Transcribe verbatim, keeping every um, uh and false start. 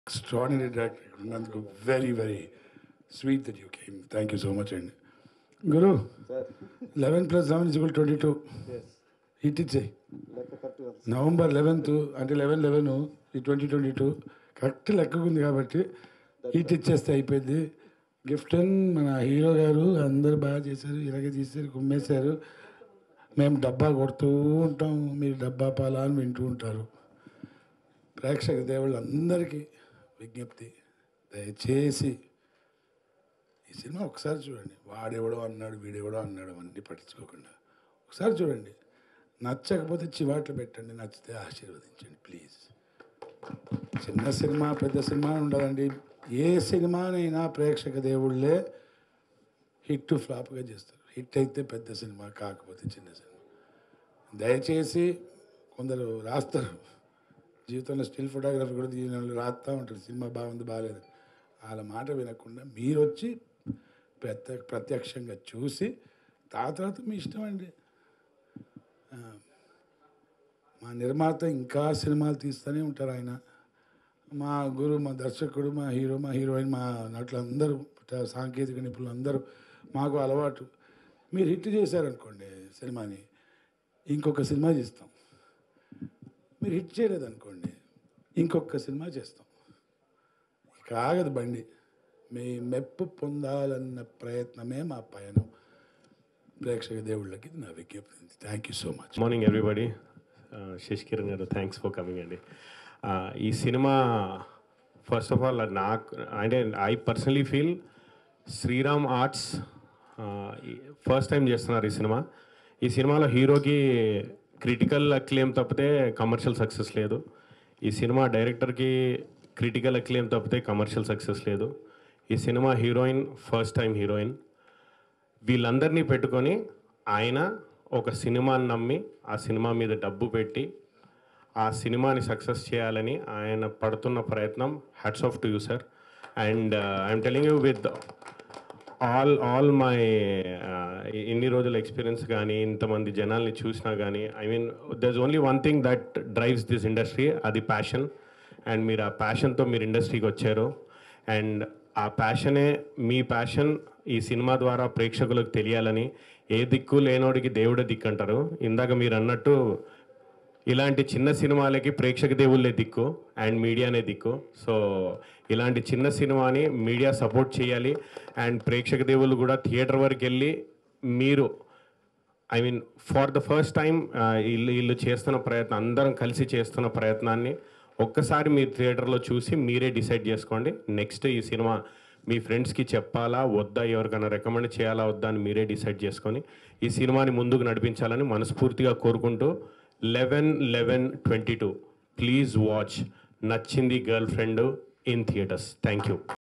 extraordinary director. Nanduku, very, very sweet that you came. Thank you so much. And Guru, Sir. eleven plus seven is equal to twenty-two. Yes. Hit it say. లెక్క correct కదా. November eleventh అంటే eleven eleven ఈ twenty twenty two correct లెక్కగా ఉంది కాబట్టి heat ఇచ్చేస్తే అయిపోయింది. Gift and మన హీరో గారు అందరు బాగా చేశారు, ఇలాగే తీశారు, కుమ్మేశారు. మేము డబ్బా కొడుతూ ఉంటాం, మీరు డబ్బా పాలా అని వింటూ ఉంటారు. ప్రేక్షక దేవుళ్ళందరికీ విజ్ఞప్తి, దయచేసి ఈ సినిమా ఒకసారి చూడండి. వాడెవడో అన్నాడు, వీడెవడో అన్నాడు అవన్నీ పట్టించుకోకుండా ఒకసారి చూడండి. నచ్చకపోతే చివాట్లు పెట్టండి, నచ్చితే ఆశీర్వదించండి ప్లీజ్. చిన్న సినిమా పెద్ద సినిమా ఉండదండి. ఏ సినిమానైనా ప్రేక్షక దేవుళ్ళే హిట్ ఫ్లాప్గా చేస్తారు. హిట్ అయితే పెద్ద సినిమా, కాకపోతే చిన్న సినిమా. దయచేసి కొందరు రాస్తారు, జీవితంలో స్టిల్ ఫోటోగ్రఫీ కూడా దీని వాళ్ళు రాస్తూ ఉంటారు, సినిమా బాగుంది బాగాలేదు. వాళ్ళ మాట వినకుండా మీరు వచ్చి ప్రత్య ప్రత్యక్షంగా చూసి ఆ తర్వాత మీ ఇష్టం అండి. మా నిర్మాత ఇంకా సినిమాలు తీస్తూనే ఉంటారు. ఆయన మా గురు, మా దర్శకుడు, మా హీరో, మా హీరోయిన్, మా నటులు అందరూ, సాంకేతిక నిపుణులు అందరూ మాకు అలవాటు. మీరు హిట్ చేశారనుకోండి సినిమాని, ఇంకొక సినిమా చేస్తాం. మీరు హిట్ చేయలేదనుకోండి ఇంకొక సినిమా చేస్తాం. ఇక ఆగదు బండి. మీ మెప్పు పొందాలన్న ప్రయత్నమే మా పయనం. ప్రేక్షక దేవుళ్ళకి నా విజ్ఞప్తి. Thank you so much. Morning everybody. Sashikiran garu, thanks for coming అండి. ఈ సినిమా ఫస్ట్ ఆఫ్ ఆల్ నాకు అంటే I personally feel Sriram Arts first time చేస్తున్నారు ఈ సినిమా. ఈ సినిమాలో హీరోకి క్రిటికల్ అక్లెయిమ్ తప్పితే కమర్షియల్ సక్సెస్ లేదు. ఈ సినిమా డైరెక్టర్కి క్రిటికల్ అక్లెయిమ్ తప్పితే కమర్షియల్ సక్సెస్ లేదు. ఈ సినిమా హీరోయిన్ ఫస్ట్ టైం హీరోయిన్. వీళ్ళందరినీ పెట్టుకొని ఆయన ఒక సినిమాని నమ్మి ఆ సినిమా మీద డబ్బు పెట్టి ఆ సినిమాని సక్సెస్ చేయాలని ఆయన పడుతున్న ప్రయత్నం hats off to you sir. And I'm telling you with all all my ఇన్ని రోజుల ఎక్స్పీరియన్స్ కానీ ఇంతమంది జనాల్ని చూసినా కానీ I mean there is only one thing that drives this industry, అది ప్యాషన్. అండ్ మీరు ఆ ప్యాషన్తో మీరు ఇండస్ట్రీకి వచ్చారు. అండ్ ఆ ప్యాషనే మీ ప్యాషన్ ఈ సినిమా ద్వారా ప్రేక్షకులకు తెలియాలని. ఏ దిక్కు లేనోడికి దేవుడే దిక్కు అంటారు. ఇందాక మీరు అన్నట్టు ఇలాంటి చిన్న సినిమాలకి ప్రేక్షక దేవుళ్ళే దిక్కు అండ్ మీడియానే దిక్కు. సో ఇలాంటి చిన్న సినిమాని మీడియా సపోర్ట్ చేయాలి. అండ్ ప్రేక్షక దేవుళ్ళు కూడా థియేటర్ వరకు వెళ్ళి మీరు I mean for the first time వీళ్ళు వీళ్ళు చేస్తున్న ప్రయత్నం, అందరం కలిసి చేస్తున్న ప్రయత్నాన్ని ఒక్కసారి మీరు థియేటర్లో చూసి మీరే డిసైడ్ చేసుకోండి. నెక్స్ట్ ఈ సినిమా మీ ఫ్రెండ్స్కి చెప్పాలా వద్దా, ఎవరికైనా రికమెండ్ చేయాలా వద్దా అని మీరే డిసైడ్ చేసుకొని ఈ సినిమాని ముందుకు నడిపించాలని మనస్ఫూర్తిగా కోరుకుంటూ eleven eleven twenty two please watch Nachindi girlfriend in theatres. Thank you.